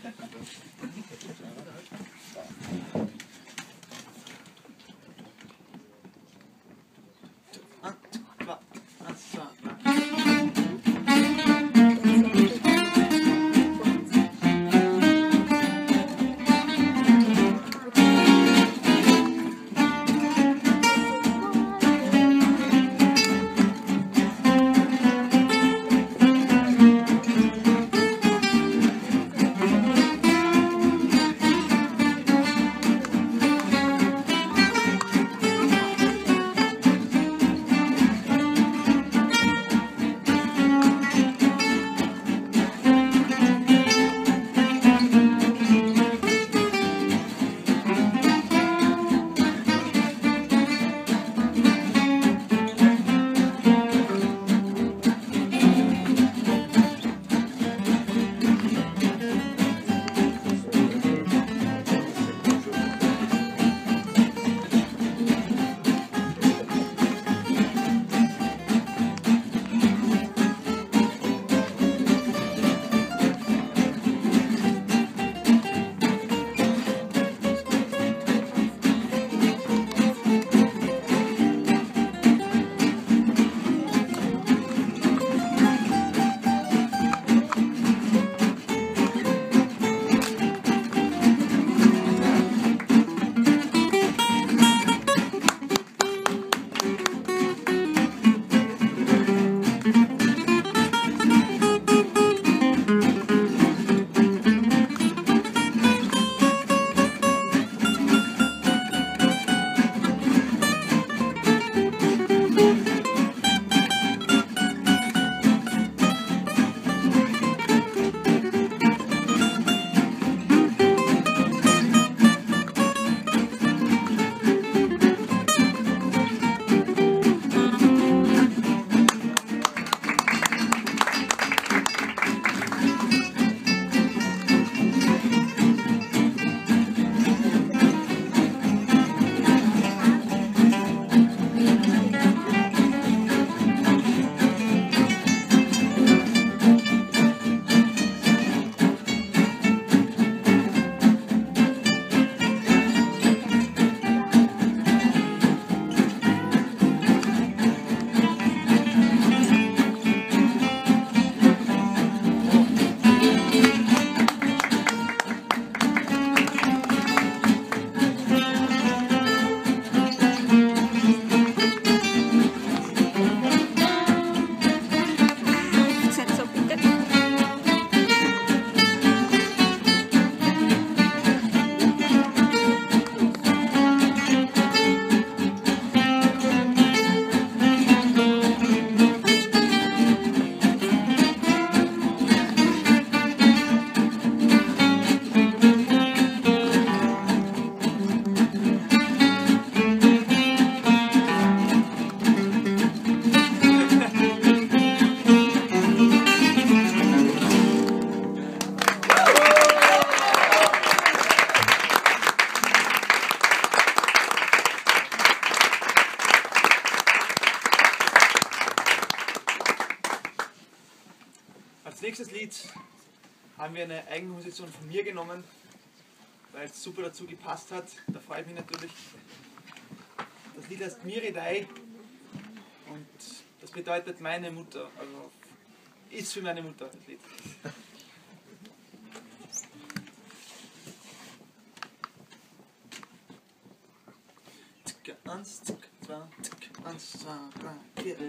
Als nächstes Lied haben wir eine Eigenkomposition von mir genommen, weil es super dazu gepasst hat. Da freue ich mich natürlich. Das Lied heißt Miridai und das bedeutet meine Mutter, also ist für meine Mutter das Lied. Eins, zwei, drei, vier.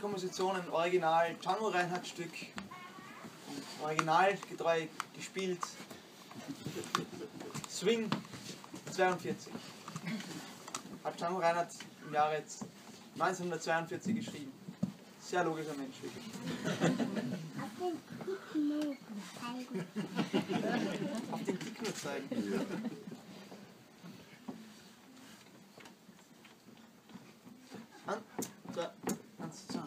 Komposition, ein original Django Reinhardt Stück, originalgetreu gespielt, Swing 42. Hat Django Reinhardt im Jahre 1942 geschrieben. Sehr logischer Mensch, wirklich. Auf den Tick nur zeigen. Eins, zwei.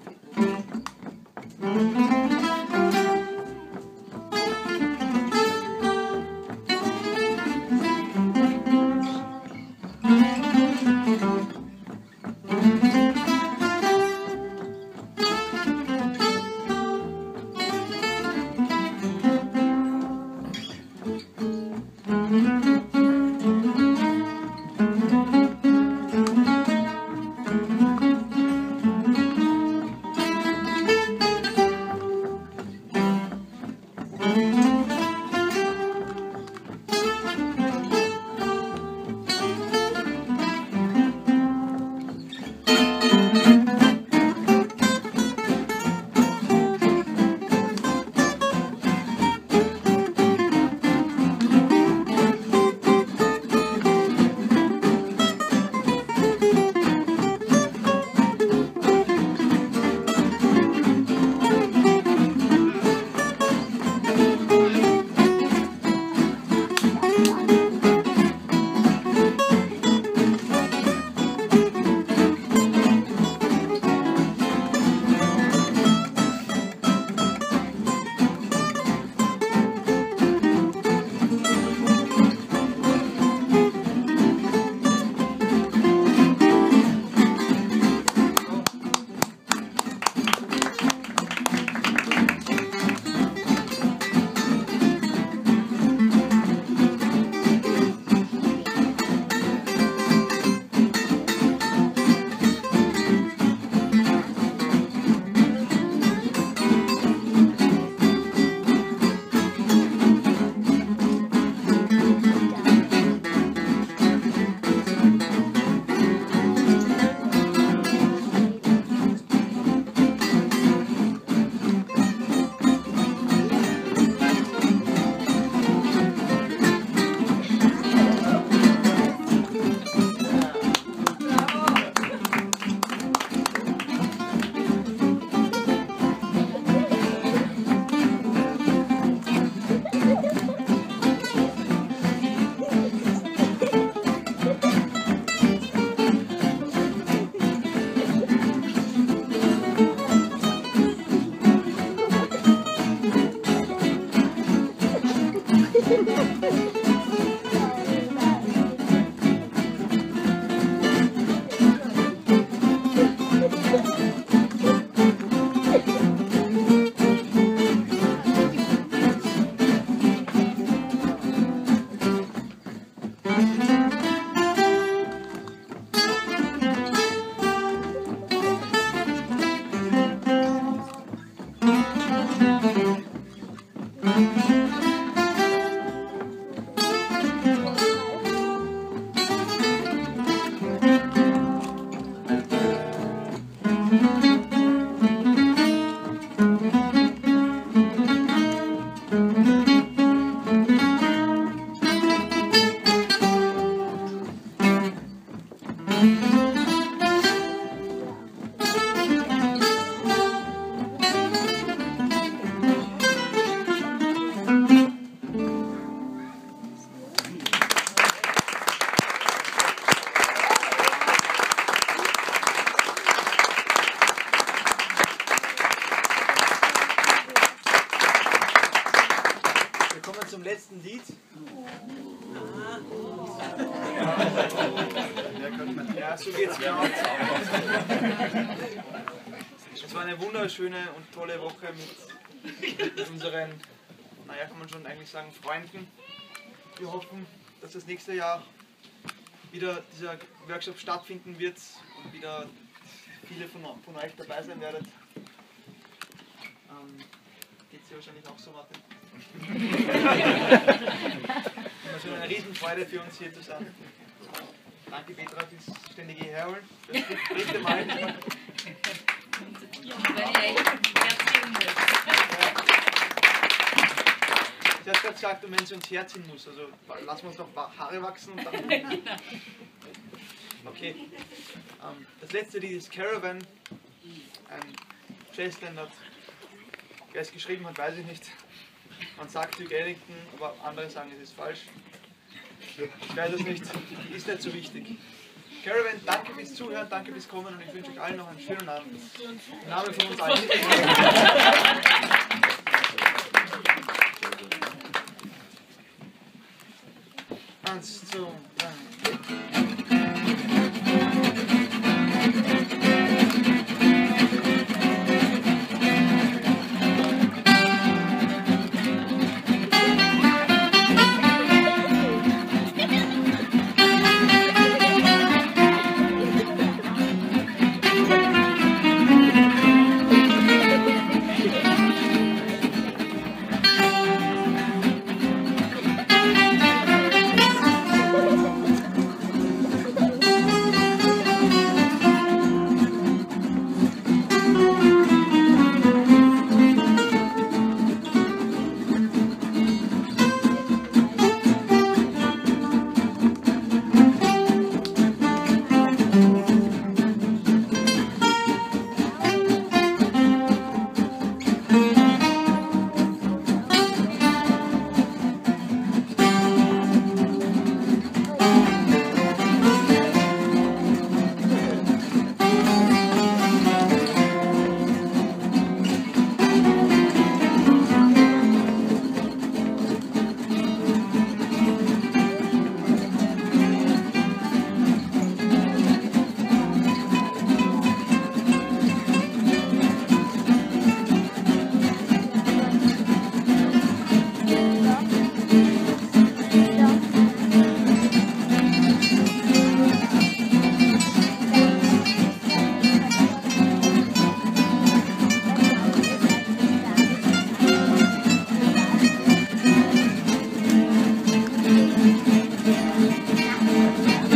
Zum letzten Lied. Ja, so geht's genau. Es war eine wunderschöne und tolle Woche mit unseren, naja, kann man schon eigentlich sagen, Freunden. Wir hoffen, dass das nächste Jahr wieder dieser Workshop stattfinden wird und wieder viele von euch dabei sein werdet. Geht's dir wahrscheinlich auch so, Martin? Es ist eine Riesenfreude für uns hier zu sein. Danke Petra fürs ständige Herholen, das dritte Mal. Sie hat gerade gesagt, wenn sie uns herziehen muss, also lassen wir uns noch Haare wachsen und dann. Okay. Das letzte Lied ist Caravan. Ein Jazzstandard. Wer es geschrieben hat, weiß ich nicht. Man sagt Duke Ellington, aber andere sagen, es ist falsch. Ich weiß es nicht. Ist nicht so wichtig. Caravan, danke fürs Zuhören, danke fürs Kommen und ich wünsche euch allen noch einen schönen Abend. Im Namen von uns allen. 1, 2, 3.